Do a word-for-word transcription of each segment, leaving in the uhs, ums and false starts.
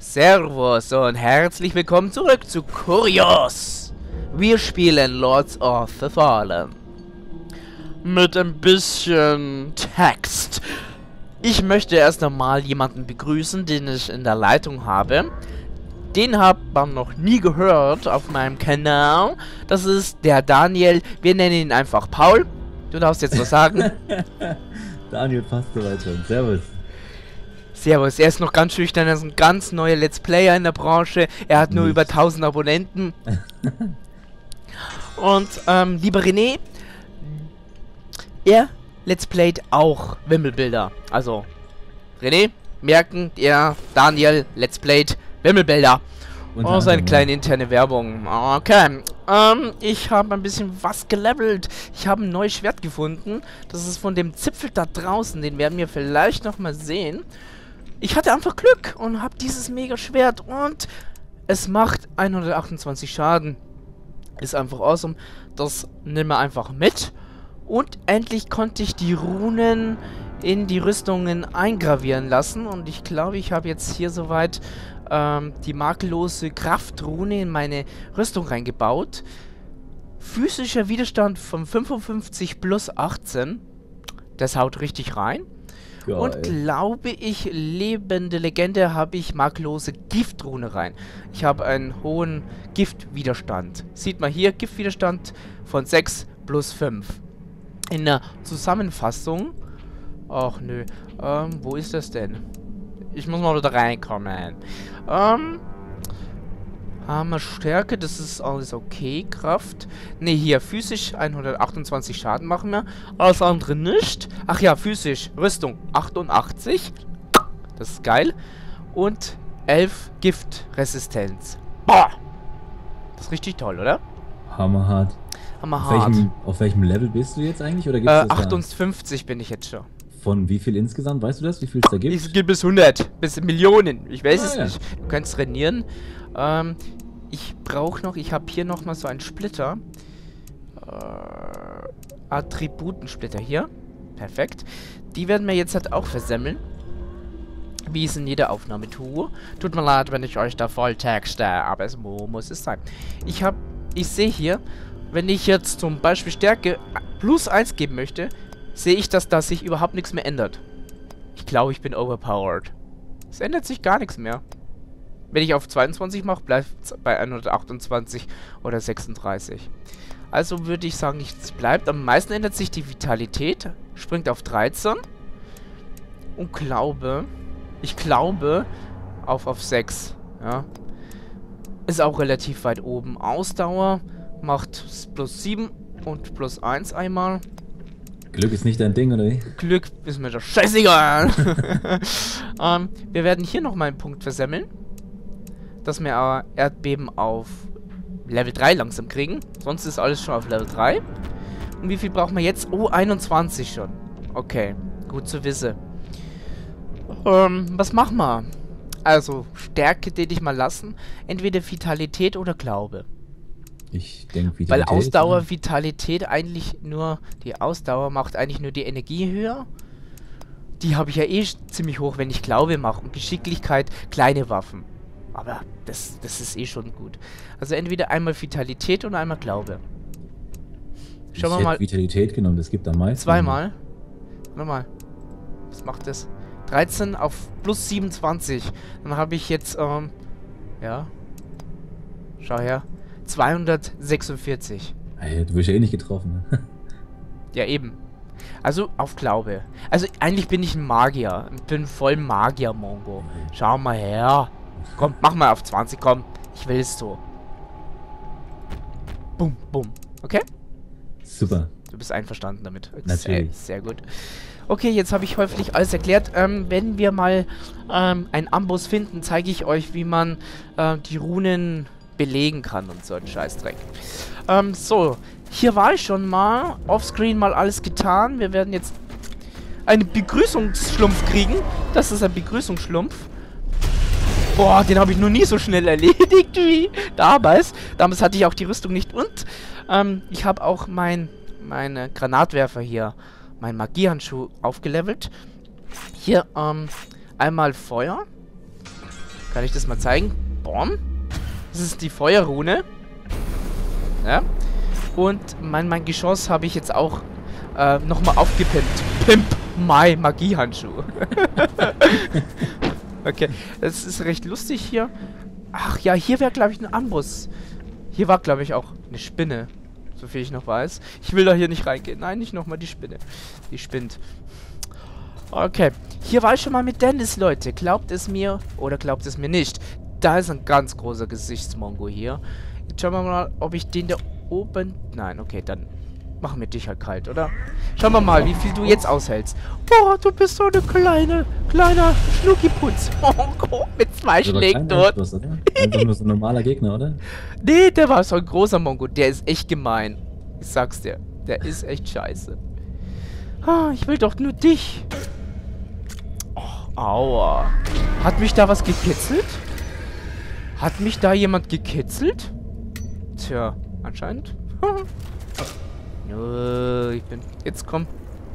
Servus und herzlich willkommen zurück zu Kurios. Wir spielen Lords of the Fallen. Mit ein bisschen Text. Ich möchte erst einmal jemanden begrüßen, den ich in der Leitung habe. Den hat man noch nie gehört auf meinem Kanal. Das ist der Daniel. Wir nennen ihn einfach Paul. Du darfst jetzt was sagen. Daniel, passt soweit schon. Servus. Servus, er ist noch ganz schüchtern, er ist ein ganz neuer Let's Player in der Branche. Er hat nur Nicht. über tausend Abonnenten. Und, ähm, lieber René, er Let's Playt auch Wimmelbilder. Also, René, merken, der Daniel Let's Playt Wimmelbilder. Und Oh, seine kleine interne Werbung. Okay. Ähm, ich habe ein bisschen was gelevelt. Ich habe ein neues Schwert gefunden. Das ist von dem Zipfel da draußen. Den werden wir vielleicht noch mal sehen. Ich hatte einfach Glück und habe dieses mega Schwert. Und es macht hundertachtundzwanzig Schaden. Ist einfach awesome. Das nehmen wir einfach mit. Und endlich konnte ich die Runen in die Rüstungen eingravieren lassen. Und ich glaube, ich habe jetzt hier soweit ähm, die makellose Kraftrune in meine Rüstung reingebaut. Physischer Widerstand von fünfundfünfzig plus achtzehn. Das haut richtig rein. Geil. Und glaube ich, lebende Legende habe ich makellose Giftrune rein. Ich habe einen hohen Giftwiderstand. Sieht man hier, Giftwiderstand von sechs plus fünf. In der Zusammenfassung. Ach nö. Ähm, wo ist das denn? Ich muss mal da reinkommen. Ähm. Hammer Stärke, das ist alles okay. Kraft. Ne, hier, physisch hundertachtundzwanzig Schaden machen wir. Alles andere nicht. Ach ja, physisch. Rüstung achtundachtzig. Das ist geil. Und elf Giftresistenz. Boah! Das ist richtig toll, oder? Hammerhart. Hammerhart. Auf welchem, auf welchem Level bist du jetzt eigentlich? Oder gibt's Äh, das achtundfünfzig bin ich jetzt schon. da? Von wie viel insgesamt? Weißt du das? Wie viel es da gibt? Es gibt bis hundert. Bis Millionen. Ich weiß Ah, es ja. nicht. Du kannst trainieren. Ähm, ich brauche noch, ich habe hier nochmal so einen Splitter. Äh, Attributensplitter hier. Perfekt. Die werden wir jetzt halt auch versemmeln. Wie ich es in jeder Aufnahme tue. Tut mir leid, wenn ich euch da voll texte, aber es muss es sein. Ich habe, ich sehe hier, wenn ich jetzt zum Beispiel Stärke plus eins geben möchte, sehe ich, dass da sich überhaupt nichts mehr ändert. Ich glaube, ich bin overpowered. Es ändert sich gar nichts mehr. Wenn ich auf zweiundzwanzig mache, bleibt es bei hundertachtundzwanzig oder sechsunddreißig. Also würde ich sagen, nichts bleibt. Am meisten ändert sich die Vitalität. Springt auf dreizehn. Und glaube, ich glaube, auf, auf sechs. Ja. Ist auch relativ weit oben. Ausdauer macht plus sieben und plus eins einmal. Glück ist nicht dein Ding, oder wie? Glück ist mir doch scheißegal. ähm, wir werden hier nochmal einen Punkt versemmeln. Dass wir äh, Erdbeben auf Level drei langsam kriegen. Sonst ist alles schon auf Level drei. Und wie viel brauchen wir jetzt? Oh, einundzwanzig schon. Okay, gut zu wissen. Ähm, was machen wir? Also, Stärke den ich mal lassen. Entweder Vitalität oder Glaube. Ich denke, Weil Vitalität. Ausdauer, Vitalität eigentlich nur, die Ausdauer macht eigentlich nur die Energie höher. Die habe ich ja eh ziemlich hoch, wenn ich Glaube mache. Und Geschicklichkeit, kleine Waffen. Aber das, das ist eh schon gut. Also entweder einmal Vitalität und einmal Glaube. Schauen wir ich mal. hätte Vitalität genommen, das gibt am meisten. Zweimal. Warte mal. Was macht das? dreizehn auf plus siebenundzwanzig. Dann habe ich jetzt, ähm, ja. Schau her. zweihundertsechsundvierzig. Ey, du wirst ja eh nicht getroffen. Ne? Ja, eben. Also auf Glaube. Also eigentlich bin ich ein Magier. Ich bin voll Magier-Mongo. Schau mal her. Komm, mach mal auf zwanzig, komm. Ich will es so. Bum, bum. Okay? Super. Du bist einverstanden damit. Natürlich. Sehr, sehr gut. Okay, jetzt habe ich häufig alles erklärt. Ähm, wenn wir mal ähm, einen Amboss finden, zeige ich euch, wie man äh, die Runen belegen kann und so ein Scheißdreck. Ähm, so. Hier war ich schon mal. Offscreen mal alles getan. Wir werden jetzt einen Begrüßungsschlumpf kriegen. Das ist ein Begrüßungsschlumpf. Boah, den habe ich noch nie so schnell erledigt wie damals. Damals hatte ich auch die Rüstung nicht. Und ähm, ich habe auch mein meine Granatwerfer hier, mein Magiehandschuh aufgelevelt. Hier ähm, einmal Feuer. Kann ich das mal zeigen? Bom. Das ist die Feuerrune. Ja. Und mein, mein Geschoss habe ich jetzt auch äh, nochmal aufgepimpt. Pimp my Magiehandschuh. Okay, das ist recht lustig hier. Ach ja, hier wäre, glaube ich, ein Amboss. Hier war, glaube ich, auch eine Spinne. Soviel ich noch weiß. Ich will da hier nicht reingehen. Nein, nicht nochmal die Spinne. Die spinnt. Okay. Hier war ich schon mal mit Dennis, Leute. Glaubt es mir oder glaubt es mir nicht. Da ist ein ganz großer Gesichtsmongo hier. Jetzt schauen wir mal, ob ich den da oben... Nein, okay, dann machen wir dich halt kalt, oder? Schauen wir mal, wie viel du jetzt aushältst. Boah, du bist so eine kleine, kleiner Schnuckiputz. Mongo mit zwei Schlägen dort. Einfach nur so ein normaler Gegner, oder? Nee, der war so ein großer Mongo. Der ist echt gemein. Ich sag's dir. Der ist echt scheiße. Ah, ich will doch nur dich. Oh, aua. Hat mich da was gekitzelt? Hat mich da jemand gekitzelt? Tja, anscheinend. Nö, ich bin... Jetzt komm.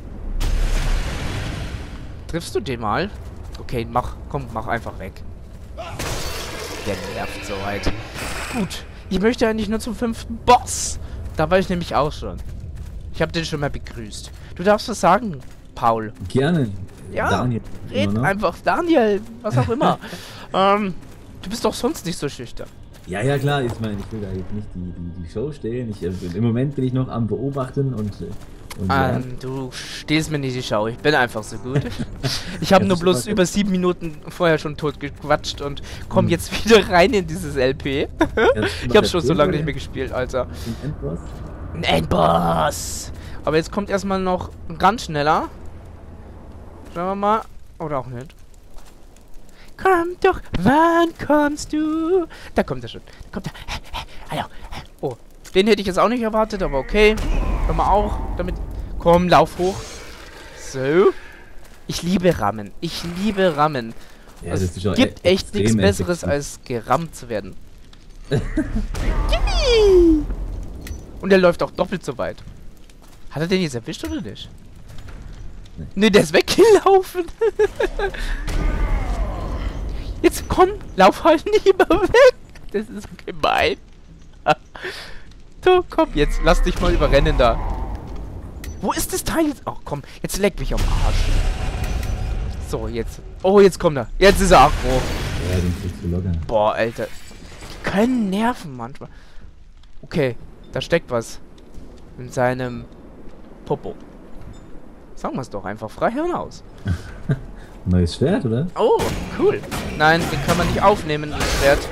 Triffst du den mal? Okay, mach, komm, mach einfach weg. Der nervt so weit. Gut. Ich möchte eigentlich nur zum fünften Boss. Da war ich nämlich auch schon. Ich habe den schon mal begrüßt. Du darfst was sagen, Paul. Gerne. Ja, Daniel, red einfach. Daniel, was auch immer. ähm, du bist doch sonst nicht so schüchtern. Ja, ja, klar. Ich meine, ich will da jetzt nicht die, die, die Show stehlen. Ich, äh, im Moment bin ich noch am Beobachten und... Äh, und ja. Ähm, du stehst mir nicht die Schau. Ich bin einfach so gut. Ich habe nur bloß über sieben Minuten vorher schon tot gequatscht und komm hm. jetzt wieder rein in dieses L P. Ich habe schon so lange nicht mehr gespielt, Alter. Ein Endboss? Ein Endboss! Aber jetzt kommt erstmal noch ein ganz schneller. Schauen wir mal. Oder auch nicht. Komm doch, wann kommst du? Da kommt er schon. Da kommt er. Hallo. Oh, den hätte ich jetzt auch nicht erwartet, aber okay. Können wir auch damit... Komm, lauf hoch. So. Ich liebe Rammen. Ich liebe Rammen. Ja, es das ist gibt e echt nichts Besseres, als gerammt zu werden. Und er läuft auch doppelt so weit. Hat er den jetzt erwischt oder nicht? Nee, nee, der ist weggelaufen. Jetzt komm, lauf halt lieber weg. Das ist gemein. So, komm, jetzt lass dich mal überrennen da. Wo ist das Teil jetzt? Ach komm, jetzt leck mich am Arsch. So, jetzt. Oh, jetzt kommt er. Jetzt ist er aggro. Ja, den kriegst du locker. Boah, Alter. Die können nerven manchmal. Okay, da steckt was. In seinem Popo. Sagen wir es doch einfach frei hinaus. Neues Schwert, oder? Oh, cool. Nein, den kann man nicht aufnehmen, das Schwert.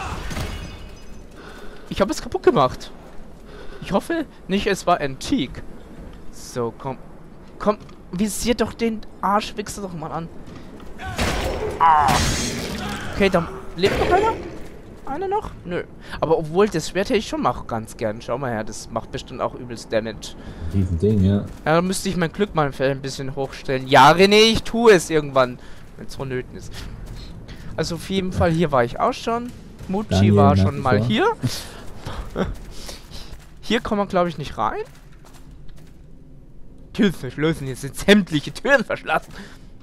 Ich habe es kaputt gemacht. Ich hoffe nicht, es war antik. So, komm. Komm, visier doch den Arschwichser doch mal an. Ah. Okay, dann lebt noch einer? Einer noch? Nö. Aber obwohl, das Schwert hätte ich schon mal ganz gern. Schau mal her, das macht bestimmt auch übelst Damage. Riesen Ding, ja. Ja, dann müsste ich mein Glück mal ein bisschen hochstellen. Ja, René, ich tue es irgendwann, wenn es vonnöten ist. Also auf jeden Fall, hier war ich auch schon. Mucci Daniel, war schon mal vor. hier. Hier kommen wir, glaube ich, nicht rein. Türen verschlossen, jetzt sind sämtliche Türen verschlossen.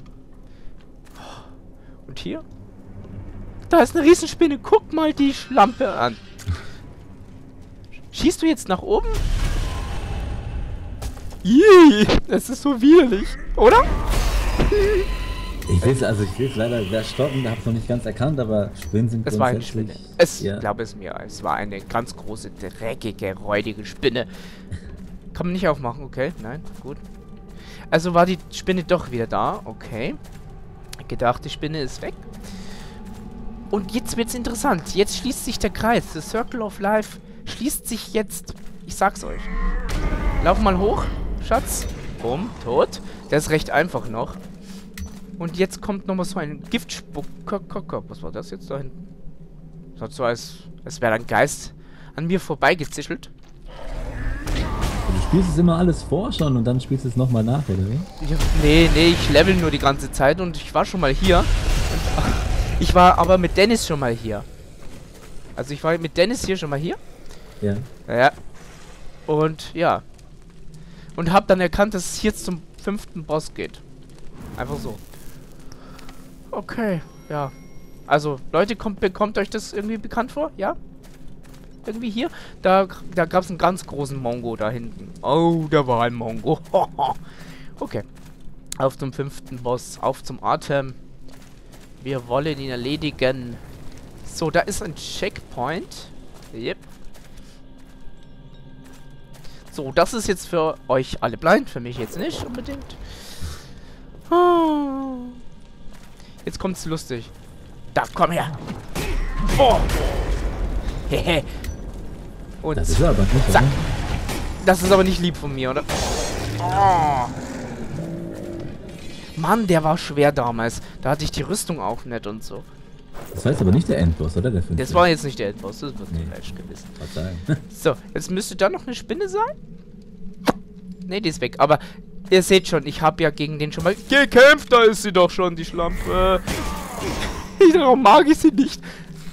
Und hier? Da ist eine Riesenspinne. Guck mal die Schlampe an. Schießt du jetzt nach oben? Ih, das ist so widerlich, oder? Ich will also ich will leider sehr stoppen, hab's noch nicht ganz erkannt, aber Spinnen sind Es war eine Spinne. Es, ja. glaube es mir, es war eine ganz große, dreckige, räudige Spinne. Kann man nicht aufmachen, okay? Nein, gut. Also war die Spinne doch wieder da, okay. Gedacht, die Spinne ist weg. Und jetzt wird's interessant. Jetzt schließt sich der Kreis. The Circle of Life schließt sich jetzt. Ich sag's euch. Lauf mal hoch, Schatz. Bumm, tot. Der ist recht einfach noch. Und jetzt kommt nochmal so ein Giftspucker. Was war das jetzt da hinten? Das hat so, als, als wäre ein Geist an mir vorbeigezischelt. Du spielst es immer alles vor schon und dann spielst du es nochmal nach, oder wie? Ja, nee, nee, ich level nur die ganze Zeit und ich war schon mal hier. Und, ach, ich war aber mit Dennis schon mal hier. Also ich war mit Dennis hier schon mal hier. Ja. Ja. Und ja. Und hab dann erkannt, dass es hier zum fünften Boss geht. Einfach so. Okay, ja. Also, Leute, kommt, kommt euch das irgendwie bekannt vor? Ja? Irgendwie hier? Da, da gab es einen ganz großen Mongo da hinten. Oh, da war ein Mongo. Okay. Auf zum fünften Boss. Auf zum Atem. Wir wollen ihn erledigen. So, da ist ein Checkpoint. Yep. So, das ist jetzt für euch alle blind. Für mich jetzt nicht unbedingt. Jetzt kommt's lustig. Da, komm her. Oh. Hehe. Und das ist aber nicht, zack. Das ist aber nicht lieb von mir, oder? Oh. Mann, der war schwer damals. Da hatte ich die Rüstung auch nicht und so. Das war jetzt aber nicht der Endboss, oder? Der das war jetzt nicht der Endboss, das wird nee. falsch gewesen. So, jetzt müsste da noch eine Spinne sein. Ne, die ist weg. Aber ihr seht schon, ich habe ja gegen den schon mal gekämpft. Da ist sie doch schon, die Schlampe. Darum mag ich sie nicht.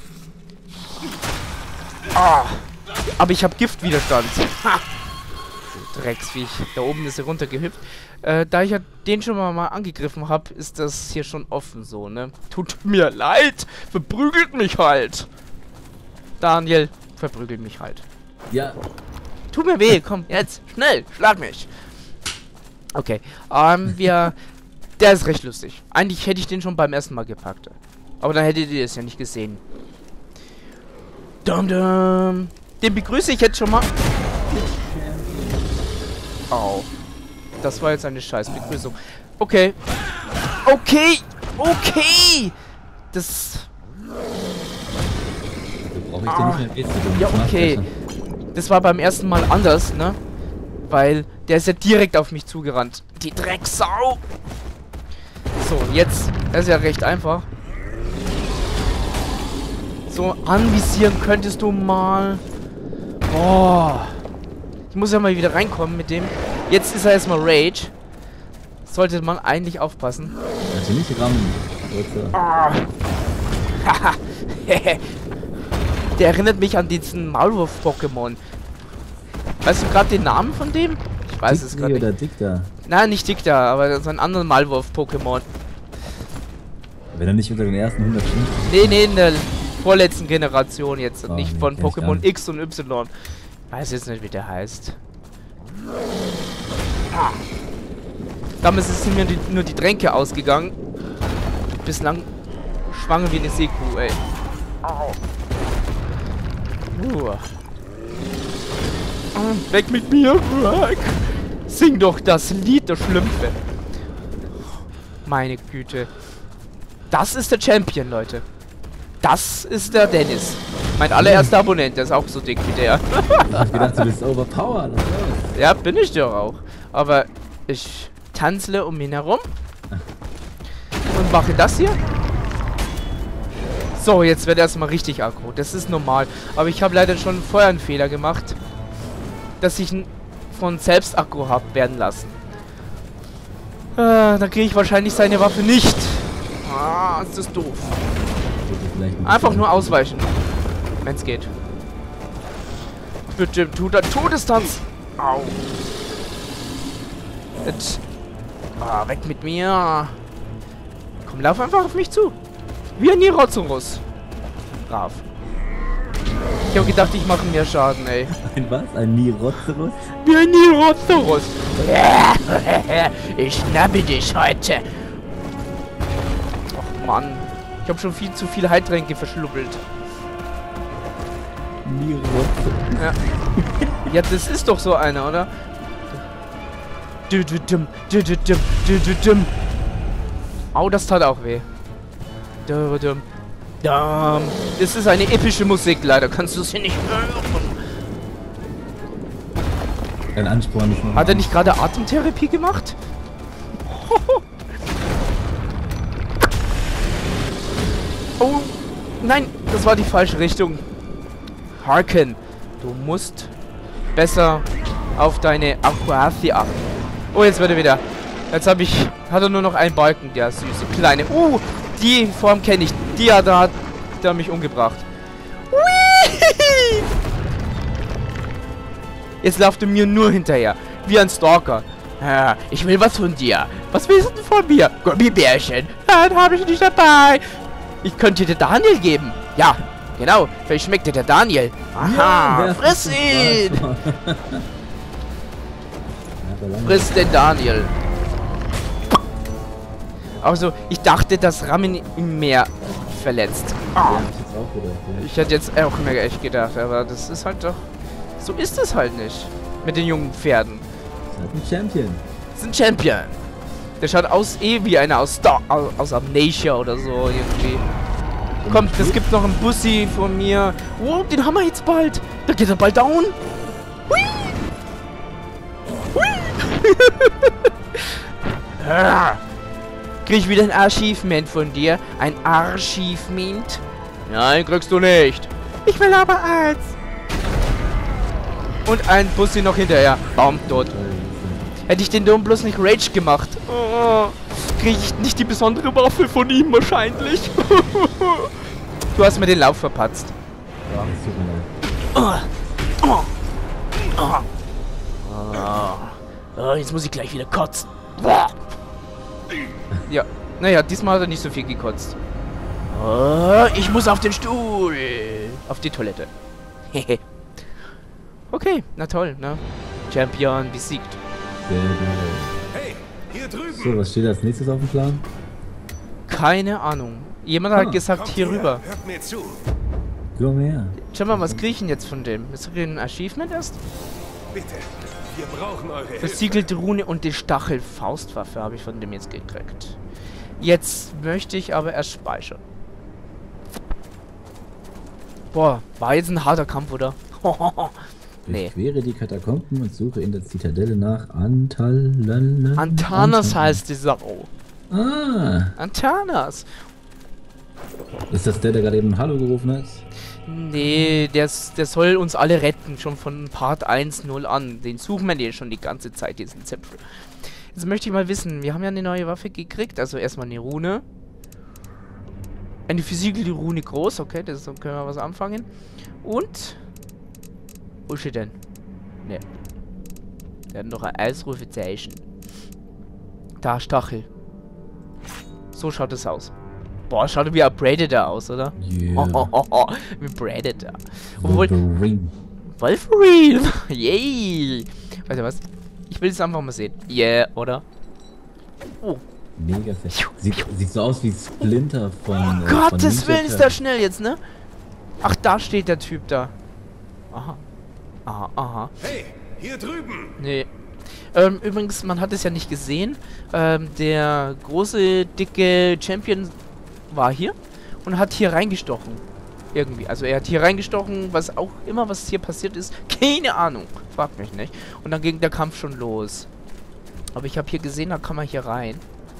Ah. Aber ich habe Giftwiderstand. Ha. Drecksviech. Da oben ist sie runtergehüpft. Äh, da ich ja den schon mal, mal angegriffen habe, ist das hier schon offen so, ne? Tut mir leid. Verprügelt mich halt. Daniel, verprügelt mich halt. Ja. Tut mir weh, komm, jetzt. Schnell, schlag mich. Okay, ähm, wir... Der ist recht lustig. Eigentlich hätte ich den schon beim ersten Mal gepackt. Aber dann hättet ihr es ja nicht gesehen. Dum dum. Den begrüße ich jetzt schon mal. Au. Das war jetzt eine scheiß Begrüßung. Okay. Okay. Okay. Das... Brauche ich ah. den nicht mehr mit. Ja, okay. Das war beim ersten Mal anders, ne? Weil der ist ja direkt auf mich zugerannt. Die Drecksau. So, jetzt. Das ist ja recht einfach. So, anvisieren könntest du mal. Boah. Ich muss ja mal wieder reinkommen mit dem. Jetzt ist er erstmal Rage. Sollte man eigentlich aufpassen. Also nicht rammen. Ah. Der erinnert mich an diesen Maulwurf-Pokémon. Weißt du gerade den Namen von dem? Ich weiß es gerade nicht. Oder Dicta? Nein, nicht Dicta, aber so einen anderen Maulwurf-Pokémon. Wenn er nicht unter den ersten hundertfünfzig... Nee, nee, in der vorletzten Generation jetzt. Oh, nicht nee, von Pokémon X und Y. Weiß jetzt nicht, wie der heißt. Ah. Damals sind mir die, nur die Tränke ausgegangen. Bislang schwanger wie eine Seekuh, ey. Au. Uh. Weg mit mir, weg. Sing doch das Lied der Schlümpfe. Meine Güte. Das ist der Champion, Leute. Das ist der Dennis. Mein allererster Abonnent, der ist auch so dick wie der. Ich hab gedacht, du bist overpowered. Ja, bin ich doch auch. Aber ich tanzle um ihn herum. Und mache das hier. So, jetzt wird erstmal richtig aggro. Das ist normal. Aber ich habe leider schon vorher einen Fehler gemacht, dass ich ihn von selbst aggro habe werden lassen. Äh, dann kriege ich wahrscheinlich seine Waffe nicht. Ah, ist das doof. Einfach nur ausweichen, wenn es geht. Bitte, tut er Todestanz. Au. Jetzt. Ah, weg mit mir. Komm, lauf einfach auf mich zu. Wie ein Nirozorus. Brav. Ich habe gedacht, ich mache mehr Schaden, ey. Ein was? Ein Nirozorus? Wie ein Nirozorus. Ich schnappe dich heute. Och, Mann. Ich habe schon viel zu viele Heiltränke verschlubbelt. Nirozorus. Ja. Ja, das ist doch so einer, oder? Au, das tat auch weh. Das ist eine epische Musik, leider kannst du sie nicht hören. Ein Ansporn ist noch. Hat er nicht gerade Atemtherapie gemacht? Oh, nein, das war die falsche Richtung. Harken, du musst besser auf deine Aquathi achten. Oh, jetzt wird er wieder. Jetzt habe ich, hat er nur noch einen Balken, der süße kleine. Uh, die Form kenne ich. Die hat er, hat er mich umgebracht. Ui! Jetzt läuft er mir nur hinterher. Wie ein Stalker. Ja, ich will was von dir. Was willst du von mir? Gummibärchen. Nein, habe ich nicht dabei. Ich könnte dir Daniel geben. Ja, genau. Vielleicht schmeckt dir der Daniel. Aha, Ja, friss ihn. Ja, lange- Friss den Daniel. Also, ich dachte, dass Ramen ihn mehr verletzt. Ja, Ah. hab ich jetzt auch gedacht, ja. Ich hätte jetzt auch mehr echt gedacht, aber das ist halt doch... So ist es halt nicht. Mit den jungen Pferden. Ist halt ein Champion. Das ist ein Champion. Der schaut aus eh wie einer aus Star... aus, aus Amnesia oder so irgendwie. Kommt, es gibt noch einen Bussi von mir. Oh, den haben wir jetzt bald. Da geht er bald down. Hui. Hui. Ah. Krieg ich wieder ein Achievement von dir? Ein Achievement? Nein, kriegst du nicht. Ich will aber eins. Und ein Bussi noch hinterher. Baum tot. Hätte ich den Dom bloß nicht Rage gemacht. Oh, krieg ich nicht die besondere Waffe von ihm wahrscheinlich. Du hast mir den Lauf verpatzt. Ja, das tut mir leid. Oh, oh, oh. Oh. Oh, jetzt muss ich gleich wieder kotzen. Ja, naja, diesmal hat er nicht so viel gekotzt. Oh, ich muss auf den Stuhl. Auf die Toilette. Okay, na toll, ne? Champion besiegt. Sehr geil. Hey, hier drüben. So, was steht als nächstes auf dem Plan? Keine Ahnung. Jemand hat Ah. gesagt, Kommt hier her, rüber. Hört mir zu. Komm mal her. Schau mal, was krieg ich denn jetzt von dem? Ist das ein Achievement erst? Bitte, wir brauchen eure Hilfe. Versiegelte Rune und die Stachel-Faustwaffe habe ich von dem jetzt gekriegt. Jetzt möchte ich aber erst speichern. Boah, war jetzt ein harter Kampf, oder? Nee. Durchquere die Katakomben und suche in der Zitadelle nach Antal... Antanas heißt die Sau. Ah, Antanas. ist das der, der gerade eben Hallo gerufen hat? Nee, der, s- der soll uns alle retten, schon von Part eins null an. Den suchen wir dir schon die ganze Zeit, diesen Zipfel. Jetzt möchte ich mal wissen, wir haben ja eine neue Waffe gekriegt, also erstmal eine Rune. Eine versiegelte Rune groß, okay, das so können wir was anfangen. Und... Wo steht denn? Ne. Der hat noch ein Ausrufezeichen. Da, Stachel. So schaut es aus. Boah, schaut wie ein Predator aus, oder? Yeah. Oh, oh, oh, wie Predator. Obwohl, Wolverine. Wolverine! Yay! Weißt du was? Ich will es einfach mal sehen. Yeah, oder? Oh, Mega fett. Sieht, sieht so aus wie Splinter von... oh äh, von Gottes Ninja Willen, ist Turtles. der schnell jetzt, ne? Ach, da steht der Typ da. Aha. Aha, aha. Hey, hier drüben. Nee. Ähm, übrigens, man hat es ja nicht gesehen. Ähm, der große, dicke Champion war hier und hat hier reingestochen. Irgendwie. Also er hat hier reingestochen, was auch immer, was hier passiert ist. Keine Ahnung. Fragt mich nicht. Und dann ging der Kampf schon los. Aber ich habe hier gesehen, da kann man hier rein.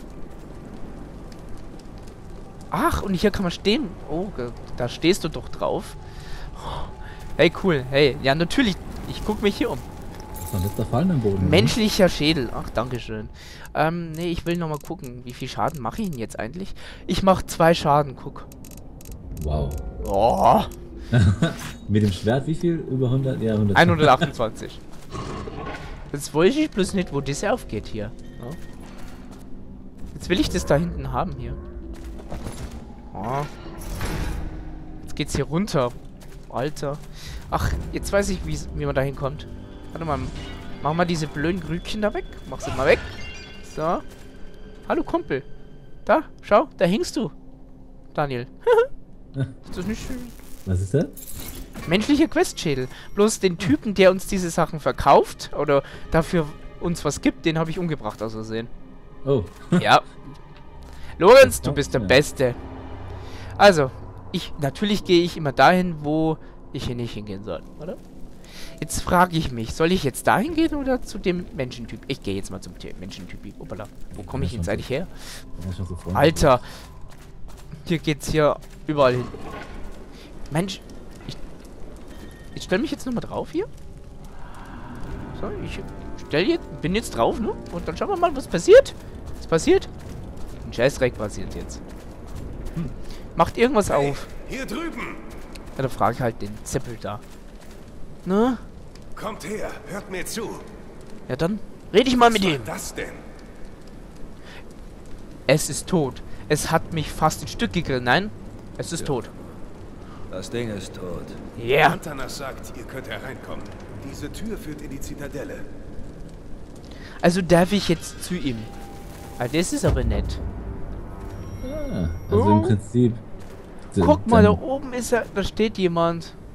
Ach, und hier kann man stehen. Oh, da stehst du doch drauf. Hey, cool. Hey, ja, natürlich. Ich gucke mich hier um. Das war letzter Fallen am Boden. Menschlicher Schädel. Ach, dankeschön. Ähm, nee, ich will nochmal gucken. Wie viel Schaden mache ich denn jetzt eigentlich? Ich mache zwei Schaden, guck. Wow. Oh, Mit dem Schwert wie viel? Über hundert? Ja, hundert. hundertachtundzwanzig. Jetzt weiß ich bloß nicht, wo das aufgeht hier. Ja. Jetzt will ich das da hinten haben hier. Oh. Jetzt geht's hier runter. Alter. Ach, jetzt weiß ich, wie, wie man da hinkommt. Warte mal. Mach mal diese blöden Grübchen da weg. Mach sie mal weg. So. Hallo Kumpel. Da, schau, da hängst du. Daniel. Ist das nicht schön? Was ist das? Menschlicher Questschädel. Bloß den Typen, der uns diese Sachen verkauft oder dafür uns was gibt, den habe ich umgebracht aus Versehen. Oh. Ja. Lorenz, du Das bist der ja. Beste. Also, ich natürlich gehe ich immer dahin, wo ich hier nicht hingehen soll, oder? Jetzt frage ich mich, soll ich jetzt dahin gehen oder zu dem Menschentyp? Ich gehe jetzt mal zum The- Menschentypi. Opala. Wo komme ich Ja, jetzt schon eigentlich her? Ja, schon so freundlich. Alter. Hier geht's hier überall hin. Mensch. Ich, ich stelle mich jetzt nochmal drauf hier. So, ich stell jetzt, bin jetzt drauf, ne? Und dann schauen wir mal, was passiert. Was passiert? Ein Scheißdreck passiert jetzt. Hm. Macht irgendwas auf. Hier drüben. Ja, dann frage ich halt den Zippel da. Ne? Kommt her, hört mir zu. Ja, dann rede ich mal mit Was ihm. war das denn? Es ist tot. Es hat mich fast ein Stück gegrillt. Nein, Es ist Ja. tot. Das Ding ist tot. Yeah. Antanas sagt, ihr könnt hereinkommen. Diese Tür führt in die Zitadelle. Also darf ich jetzt zu ihm. Ah, das ist aber nett. Ah, also Oh. im Prinzip. Guck mal, da dann- oben ist er, da steht jemand.